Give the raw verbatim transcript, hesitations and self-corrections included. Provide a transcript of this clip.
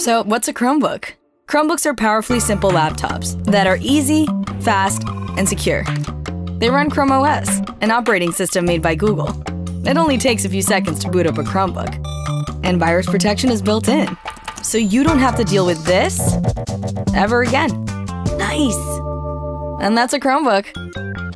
So what's a Chromebook? Chromebooks are powerfully simple laptops that are easy, fast, and secure. They run Chrome O S, an operating system made by Google. It only takes a few seconds to boot up a Chromebook. And virus protection is built in, so you don't have to deal with this ever again. Nice! And that's a Chromebook.